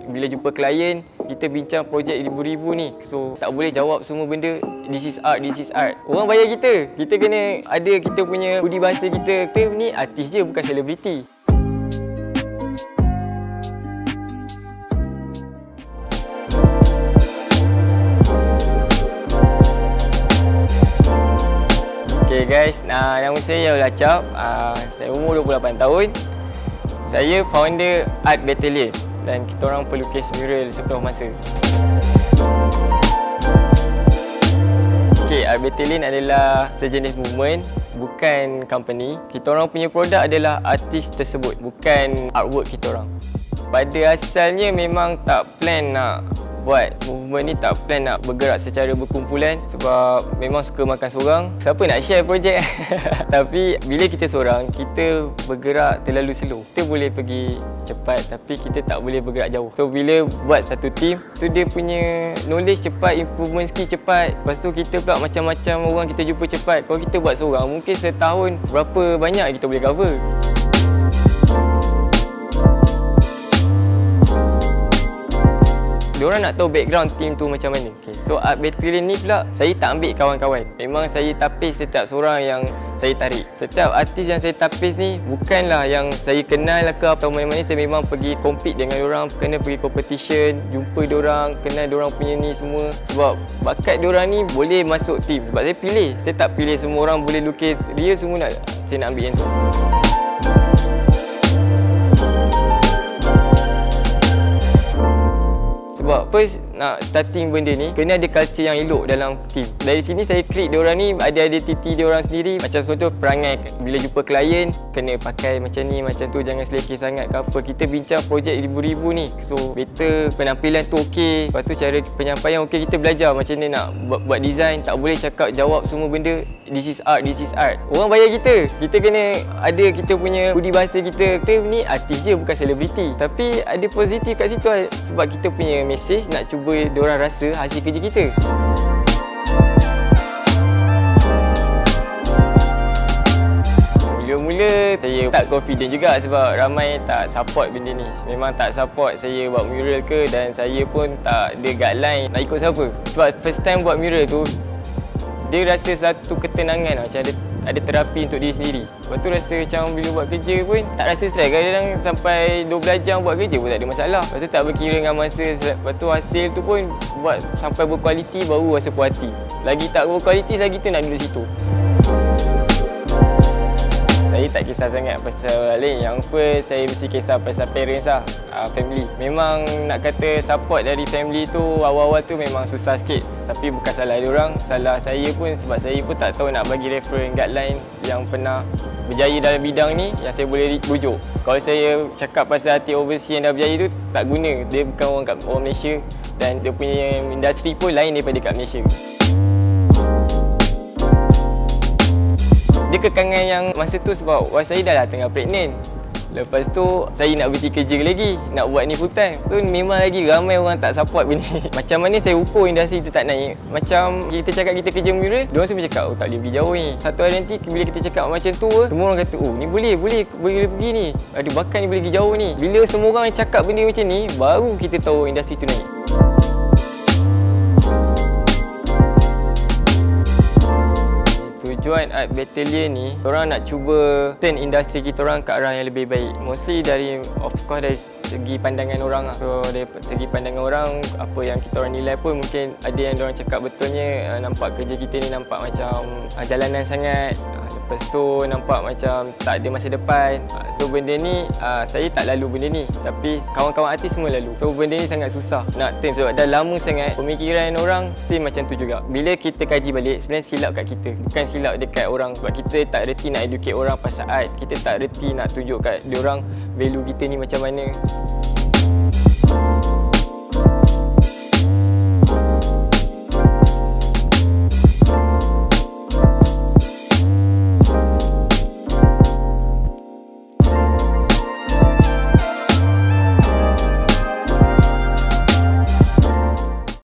bila jumpa klien, kita bincang projek ribu-ribu ni. So tak boleh jawab semua benda this is art, this is art. Orang bayar kita. Kita kena ada kita punya budi bahasa kita. Kita ni artis je, bukan selebriti. Okay guys, nama saya Yaul Acap. Saya umur 28 tahun. Saya founder Art Battalion dan kita orang pelukis mural sepenuh masa. Okay, Art Battalion adalah sejenis movement, bukan company. Kita orang punya produk adalah artis tersebut, bukan artwork kita orang. Pada asalnya memang tak plan nak buat movement ni, tak plan nak bergerak secara berkumpulan sebab memang suka makan seorang. Siapa nak share projek? Tapi bila kita seorang, kita bergerak terlalu slow. Kita boleh pergi cepat tapi kita tak boleh bergerak jauh. So bila buat satu team, so dia punya knowledge cepat, improvement skill cepat. Lepas tu kita pula macam-macam orang kita jumpa cepat. Kalau kita buat seorang, mungkin setahun berapa banyak kita boleh cover. Diorang nak tahu background team tu macam mana. Okay. So Art Battalion ni pula, saya tak ambil kawan-kawan. Memang saya tapis setiap seorang yang saya tarik. Setiap artis yang saya tapis ni bukanlah yang saya kenal ke apa mana-mana. Saya memang pergi compete dengan diorang, kena pergi competition, jumpa diorang, kenal diorang punya ni semua. Sebab bakat diorang ni boleh masuk team. Sebab saya pilih. Saya tak pilih semua orang boleh lukis real semua nak. Saya nak ambil yang tu. Sebab first nak starting benda ni, kena ada culture yang elok dalam team. Dari sini saya create diorang ni, ada identiti diorang sendiri. Macam contoh perangai, bila jumpa klien, kena pakai macam ni, macam tu, jangan selekeh sangat ke apa. Kita bincang projek ribu-ribu ni. So better penampilan tu okey. Lepas tu cara penyampaian okey, kita belajar macam ni nak buat design. Tak boleh cakap jawab semua benda this is art, this is art. Orang bayar kita. Kita kena ada kita punya budi bahasa kita. Kita ni artis je, bukan selebriti. Tapi ada positif kat situ sebab kita punya message nak cuba diorang rasa hasil kerja kita. Mula-mula saya tak confident juga sebab ramai tak support benda ni. Memang tak support saya buat mural ke, dan saya pun tak ada guideline nak ikut siapa. Sebab first time buat mural tu, dia rasa satu ketenangan macam ada terapi untuk diri sendiri. Lepas tu rasa macam bila buat kerja pun tak rasa stres. Kadang-kadang sampai 12 jam buat kerja pun tak ada masalah. Lepas tu tak berkira dengan masa. Lepas tu hasil tu pun buat sampai berkualiti baru rasa puas hati. Lagi tak berkualiti lagi tu nak duduk situ. Saya tak kisah sangat pasal lain. Yang first saya mesti kisah pasal parents lah, family. Memang nak kata support dari family tu awal-awal tu memang susah sikit. Tapi bukan salah diorang, salah saya pun sebab saya pun tak tahu nak bagi reference guideline yang pernah berjaya dalam bidang ni yang saya boleh rujuk. Kalau saya cakap pasal artis overseas yang dah berjaya tu tak guna. Dia bukan orang Malaysia dan dia punya industri pun lain daripada kat Malaysia. Dia kekangan yang masa tu sebab wife saya dah tengah pregnant. Lepas tu saya nak berhenti kerja lagi, nak buat ni full time. Tu memang lagi ramai orang tak support benda ni. Macam mana saya ukur industri tu tak naik. Macam kita cakap kita kerja mural, diorang semua cakap oh tak boleh pergi jauh ni. Satu hari nanti bila kita cakap macam tu, semua orang kata oh ni boleh pergi ni. Ada bakat ni boleh pergi jauh ni. Bila semua orang cakap benda macam ni, baru kita tahu industri tu naik. Tujuan Art Battalion ni, orang nak cuba turn industri kita orang ke arah yang lebih baik. Mostly dari, of course, dari segi pandangan orang lah. So dari segi pandangan orang, apa yang kita orang nilai pun mungkin ada yang diorang cakap betulnya, nampak kerja kita ni nampak macam jalanan sangat. Lepas tu nampak macam tak ada masa depan. So benda ni, saya tak lalu benda ni. Tapi kawan-kawan artis semua lalu. So benda ni sangat susah nak turn sebab dah lama sangat pemikiran orang still macam tu juga. Bila kita kaji balik, sebenarnya silap kat kita. Bukan silap dekat orang. Sebab kita tak reti nak educate orang pasal art. Kita tak reti nak tunjuk kat diorang value kita ni macam mana.